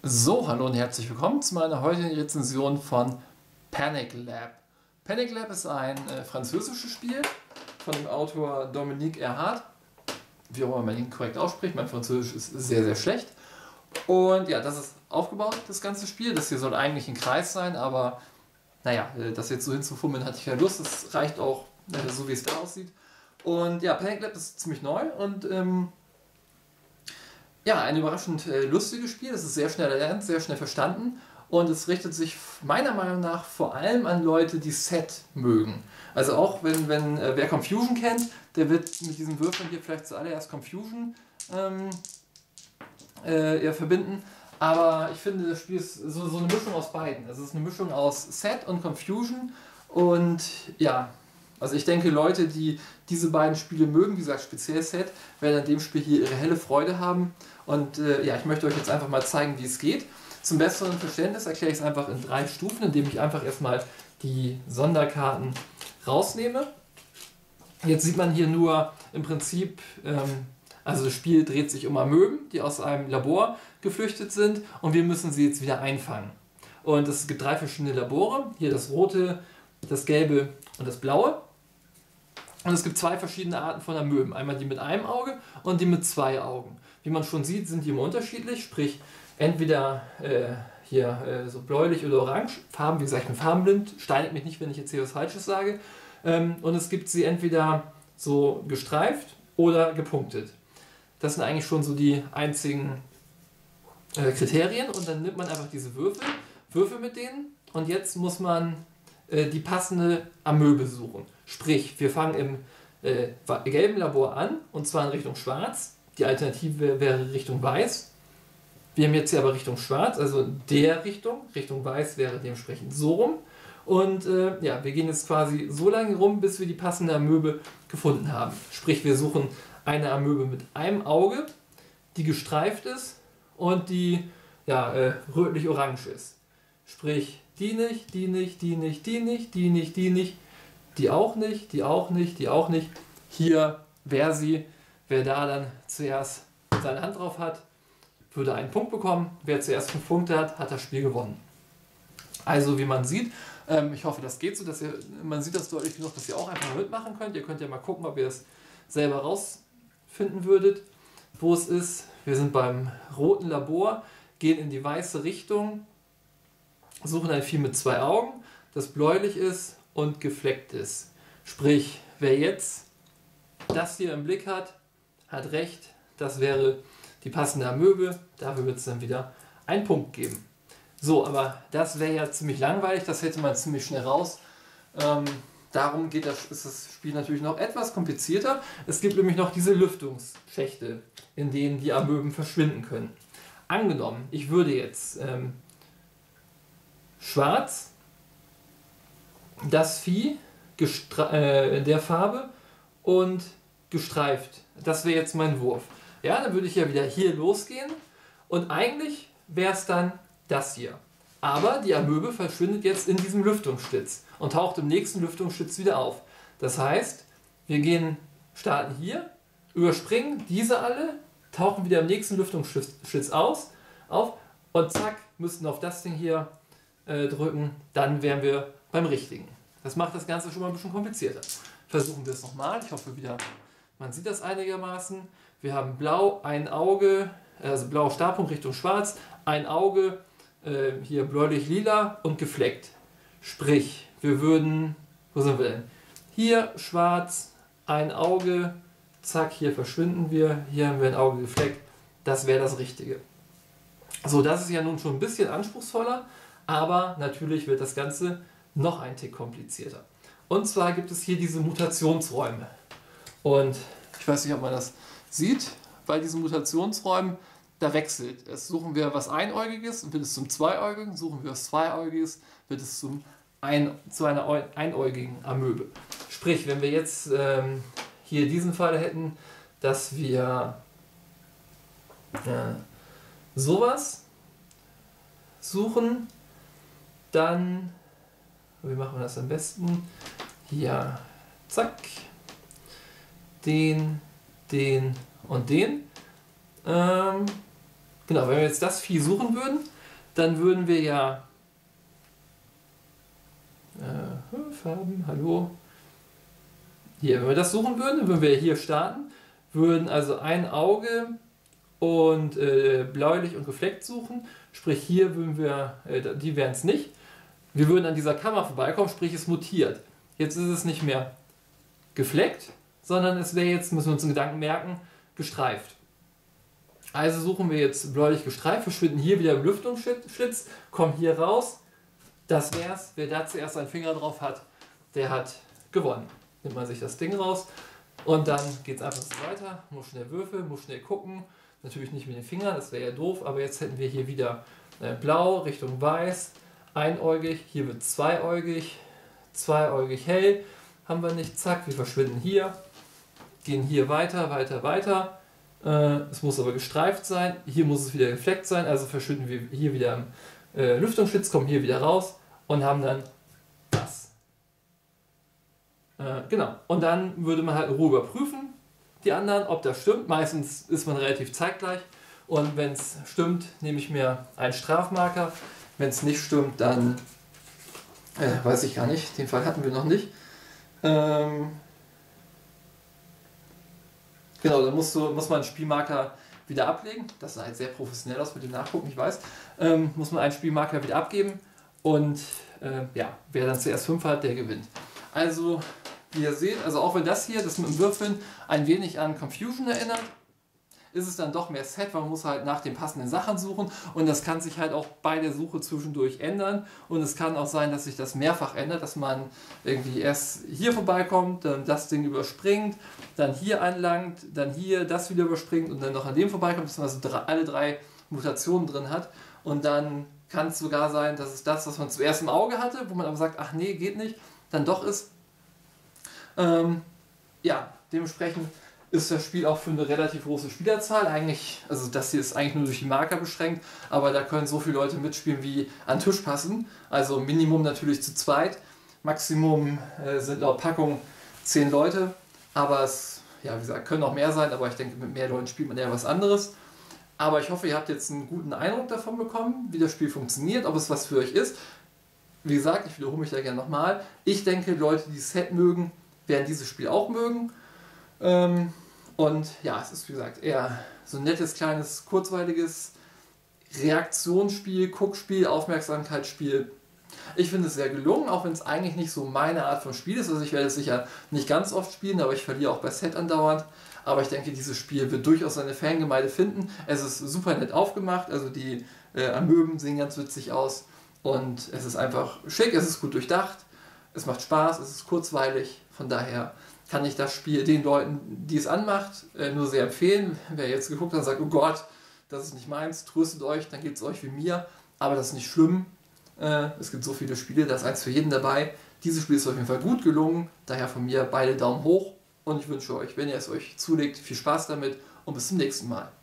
So, hallo und herzlich willkommen zu meiner heutigen Rezension von Panic Lab. Panic Lab ist ein französisches Spiel von dem Autor Dominique Erhardt. Wie auch immer man ihn korrekt ausspricht, mein Französisch ist sehr, sehr schlecht. Und ja, das ist aufgebaut, das ganze Spiel. Das hier soll eigentlich ein Kreis sein, aber naja, das jetzt so hinzufummeln hatte ich keine Lust. Das reicht auch so, wie es da aussieht. Und ja, Panic Lab ist ziemlich neu und ja, ein überraschend lustiges Spiel. Es ist sehr schnell erlernt, sehr schnell verstanden und es richtet sich meiner Meinung nach vor allem an Leute, die Set mögen. Also auch wenn wer Confusion kennt, der wird mit diesen Würfeln hier vielleicht zuallererst Confusion eher verbinden. Aber ich finde, das Spiel ist so eine Mischung aus beiden. Also es ist eine Mischung aus Set und Confusion und ja, also ich denke, Leute, die diese beiden Spiele mögen, wie gesagt speziell Set, werden an dem Spiel hier ihre helle Freude haben. Und ja, ich möchte euch jetzt einfach mal zeigen, wie es geht. Zum besseren Verständnis erkläre ich es einfach in 3 Stufen, indem ich einfach erstmal die Sonderkarten rausnehme. Jetzt sieht man hier nur im Prinzip, also das Spiel dreht sich um Amöben, die aus einem Labor geflüchtet sind und wir müssen sie jetzt wieder einfangen. Und es gibt 3 verschiedene Labore, hier das rote, das gelbe und das blaue. Und es gibt 2 verschiedene Arten von Amöben. Einmal die mit einem Auge und die mit 2 Augen. Wie man schon sieht, sind die immer unterschiedlich. Sprich, entweder hier so bläulich oder orange. Farben, wie gesagt, ich bin farbenblind. Steinigt mich nicht, wenn ich jetzt hier was Falsches sage. Und es gibt sie entweder so gestreift oder gepunktet. Das sind eigentlich schon so die einzigen Kriterien. Und dann nimmt man einfach diese Würfel mit denen. Und jetzt muss man die passende Amöbe suchen. Sprich, wir fangen im gelben Labor an, und zwar in Richtung schwarz. Die Alternative wäre Richtung weiß. Wir haben jetzt hier aber Richtung schwarz, also der Richtung weiß wäre dementsprechend so rum. Und ja, wir gehen jetzt quasi so lange rum, bis wir die passende Amöbe gefunden haben. Sprich, wir suchen eine Amöbe mit einem Auge, die gestreift ist und die ja, rötlich-orange ist. Sprich, die nicht, die nicht, die nicht, die nicht, die nicht, die nicht, die auch nicht, die auch nicht, die auch nicht. Hier wäre sie, wer da dann zuerst seine Hand drauf hat, würde einen Punkt bekommen. Wer zuerst 5 Punkte hat, hat das Spiel gewonnen. Also wie man sieht, ich hoffe, das geht so, dass man sieht das deutlich genug, dass ihr auch einfach mitmachen könnt. Ihr könnt ja mal gucken, ob ihr es selber rausfinden würdet, wo es ist. Wir sind beim roten Labor, gehen in die weiße Richtung, suchen ein Vieh mit 2 Augen, das bläulich ist und gefleckt ist. Sprich, wer jetzt das hier im Blick hat recht, das wäre die passende Amöbe, dafür wird es dann wieder einen Punkt geben. So, aber das wäre ja ziemlich langweilig, das hätte man ziemlich schnell raus. Darum ist das Spiel natürlich noch etwas komplizierter. Es gibt nämlich noch diese Lüftungsschächte, in denen die Amöben verschwinden können. Angenommen, ich würde jetzt schwarz, das Vieh in der Farbe und gestreift. Das wäre jetzt mein Wurf. Ja, dann würde ich ja wieder hier losgehen und eigentlich wäre es dann das hier. Aber die Amöbe verschwindet jetzt in diesem Lüftungsschlitz und taucht im nächsten Lüftungsschlitz wieder auf. Das heißt, wir starten hier, überspringen diese alle, tauchen wieder im nächsten Lüftungsschlitz auf und zack, müssten auf das Ding hier drücken, dann wären wir beim richtigen. Das macht das Ganze schon mal ein bisschen komplizierter. Versuchen wir es nochmal. Ich hoffe wieder, man sieht das einigermaßen. Wir haben blau, ein Auge, also blauer Startpunkt Richtung schwarz, ein Auge, hier bläulich-lila und gefleckt. Sprich, wir würden, wo sind wir denn? Hier schwarz, ein Auge, zack, hier verschwinden wir, hier haben wir ein Auge gefleckt. Das wäre das Richtige. So, das ist ja nun schon ein bisschen anspruchsvoller, aber natürlich wird das Ganze noch ein Tick komplizierter. Und zwar gibt es hier diese Mutationsräume. Und ich weiß nicht, ob man das sieht, bei diesen Mutationsräumen, da wechselt es. Suchen wir was Einäugiges, wird es zum Zweiäugigen, suchen wir was Zweiäugiges, wird es zu einer einäugigen Amöbe. Sprich, wenn wir jetzt hier diesen Fall hätten, dass wir sowas suchen, dann, wie machen wir das am besten? Hier, zack, den und den. Genau, wenn wir jetzt das Vieh suchen würden, dann würden wir ja Farben, hallo. Hier, wenn wir das suchen würden, dann würden wir hier starten, würden also ein Auge und bläulich und gefleckt suchen, sprich hier würden wir, die wären es nicht. Wir würden an dieser Kammer vorbeikommen, sprich es mutiert. Jetzt ist es nicht mehr gefleckt, sondern es wäre jetzt, müssen wir uns einen Gedanken merken, gestreift. Also suchen wir jetzt bläulich gestreift, verschwinden hier wieder im Lüftungsschlitz, kommen hier raus. Das wär's. Wer da zuerst einen Finger drauf hat, der hat gewonnen. Nimmt man sich das Ding raus und dann geht es einfach so weiter. Muss schnell würfeln, muss schnell gucken. Natürlich nicht mit den Fingern, das wäre ja doof, aber jetzt hätten wir hier wieder blau Richtung weiß, einäugig, hier wird zweäugig hell, haben wir nicht, zack, wir verschwinden hier, gehen hier weiter, weiter. Es muss aber gestreift sein, hier muss es wieder gefleckt sein, also verschwinden wir hier wieder im Lüftungsschlitz, kommen hier wieder raus und haben dann das. Genau, und dann würde man halt in Ruhe überprüfen, die anderen, ob das stimmt. Meistens ist man relativ zeitgleich und wenn es stimmt, nehme ich mir einen Strafmarker. Wenn es nicht stimmt, dann weiß ich gar nicht, den Fall hatten wir noch nicht. Genau, dann muss man einen Spielmarker wieder ablegen. Das sah halt sehr professionell aus mit dem Nachgucken, ich weiß. Muss man einen Spielmarker wieder abgeben und ja, wer dann zuerst 5 hat, der gewinnt. Also, wie ihr seht, also auch wenn das hier, das mit dem Würfeln, ein wenig an Confusion erinnert, ist es dann doch mehr Set, weil man muss halt nach den passenden Sachen suchen und das kann sich halt auch bei der Suche zwischendurch ändern und es kann auch sein, dass sich das mehrfach ändert, dass man irgendwie erst hier vorbeikommt, dann das Ding überspringt, dann hier anlangt, dann hier das wieder überspringt und dann noch an dem vorbeikommt, dass man also alle 3 Mutationen drin hat und dann kann es sogar sein, dass es das, was man zuerst im Auge hatte, wo man aber sagt, ach nee, geht nicht, dann doch ist. Ja, dementsprechend ist das Spiel auch für eine relativ große Spielerzahl eigentlich, also das hier ist eigentlich nur durch die Marker beschränkt, aber da können so viele Leute mitspielen, wie an den Tisch passen. Also Minimum natürlich zu zweit, Maximum sind laut Packung 10 Leute, aber es, ja wie gesagt, können auch mehr sein, aber ich denke mit mehr Leuten spielt man eher was anderes. Aber ich hoffe, ihr habt jetzt einen guten Eindruck davon bekommen, wie das Spiel funktioniert, ob es was für euch ist. Wie gesagt, ich wiederhole mich da gerne nochmal. Ich denke, Leute, die Set mögen, werden dieses Spiel auch mögen. Und ja, es ist wie gesagt eher so ein nettes, kleines, kurzweiliges Reaktionsspiel, Guckspiel, Aufmerksamkeitsspiel. Ich finde es sehr gelungen, auch wenn es eigentlich nicht so meine Art von Spiel ist. Also ich werde es sicher nicht ganz oft spielen, aber ich verliere auch bei Set andauernd. Aber ich denke, dieses Spiel wird durchaus seine Fangemeinde finden. Es ist super nett aufgemacht, also die Amöben sehen ganz witzig aus. Und es ist einfach schick, es ist gut durchdacht, es macht Spaß, es ist kurzweilig. Von daher kann ich das Spiel den Leuten, die es anmacht, nur sehr empfehlen. Wer jetzt geguckt hat und sagt, oh Gott, das ist nicht meins, tröstet euch, dann geht es euch wie mir. Aber das ist nicht schlimm. Es gibt so viele Spiele, da ist eins für jeden dabei. Dieses Spiel ist auf jeden Fall gut gelungen, daher von mir beide Daumen hoch. Und ich wünsche euch, wenn ihr es euch zulegt, viel Spaß damit und bis zum nächsten Mal.